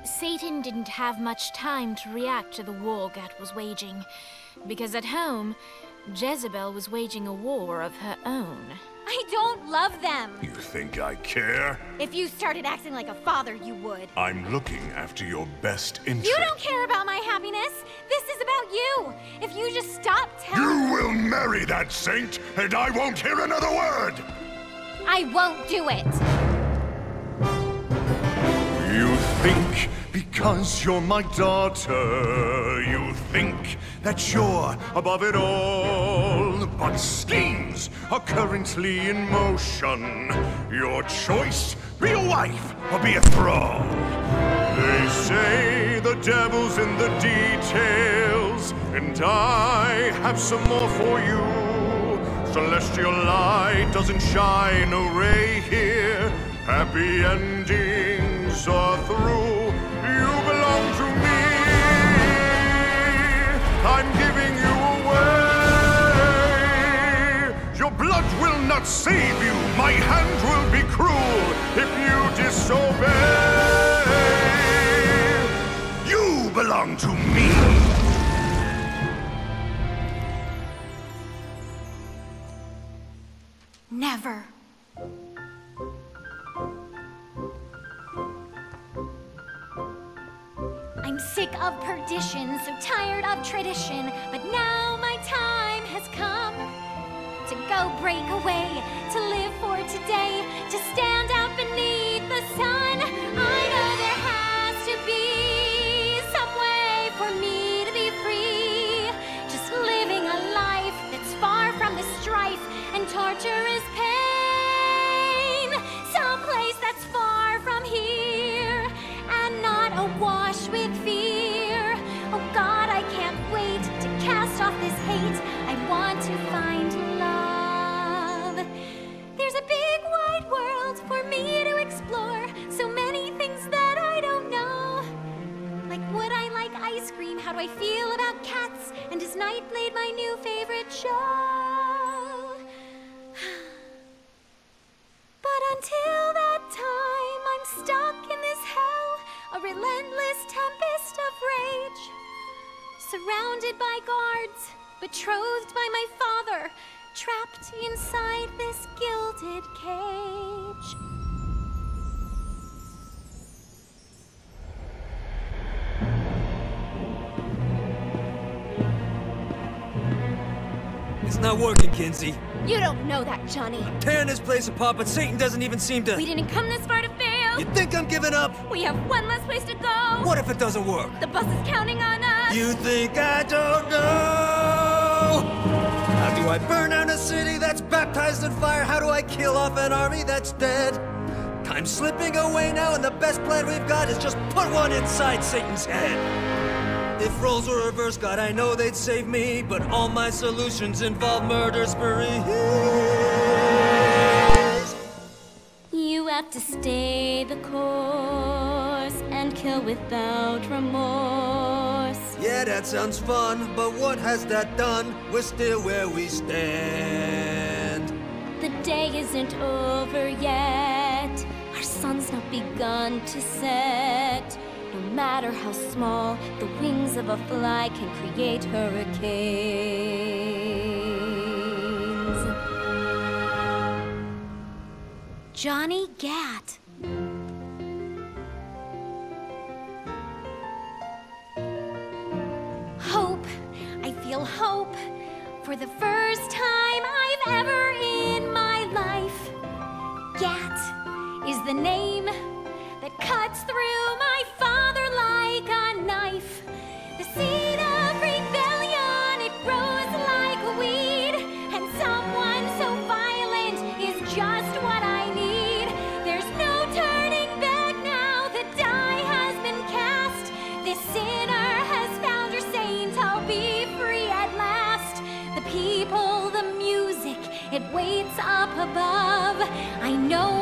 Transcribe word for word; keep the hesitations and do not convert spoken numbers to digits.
Satan didn't have much time to react to the war Gat was waging, because at home, Jezebel was waging a war of her own. I don't love them! You think I care? If you started acting like a father, you would. I'm looking after your best interest. You don't care about my happiness! This is about you! If you just stop telling- You will marry that saint, and I won't hear another word! I won't do it! You think because you're my daughter, you think that you're above it all. But schemes are currently in motion. Your choice, be a wife or be a thrall. They say the devil's in the details, and I have some more for you. Celestial light doesn't shine a ray here. Happy endings are through. You belong to me. I'm giving you away. Your blood will not save you. My hand will be cruel if you disobey. You belong to me. Never. I'm sick of perdition, so tired of tradition, but now my time has come to go break away, to live for today, to stand out beneath the sun. I know there has to be some way for me to be free, just living a life that's far from the strife and torturous pain, someplace that's far from here and not awash with fear. Oh God, I can't wait to cast off this hate. I want to find love. There's a big wide world for me to explore. So many things that I don't know. Like, would I like ice cream? How do I feel about cats? And is Nightblade my new favorite show? But until that time, I'm stuck in this hell, a relentless tempest of rage. Surrounded by guards, betrothed by my father, trapped inside this gilded cage. It's not working, Kinzie. You don't know that, Johnny. Tearing this place apart, but Satan doesn't even seem to... We didn't come this far to fail. You think I'm giving up? We have one less place to go. What if it doesn't work? The bus is counting on us. You think I don't know? How do I burn down a city that's baptized in fire? How do I kill off an army that's dead? Time's slipping away now, and the best plan we've got is just put one inside Satan's head. If roles were reversed, God, I know they'd save me, but all my solutions involve murder sprees. You have to stay the course and kill without remorse. Yeah, that sounds fun, but what has that done? We're still where we stand. The day isn't over yet. Our sun's not begun to set. No matter how small, the wings of a fly can create hurricanes. Johnny Gat. Hope. I feel hope for the first time I've ever in my life. Gat is the name that cuts through my father like a knife. The seed of rebellion, it grows like a weed, and someone so violent is just what I need. There's no turning back now, the die has been cast. This sinner has found her saint, I'll be free at last. The people, the music, it waits up above. I know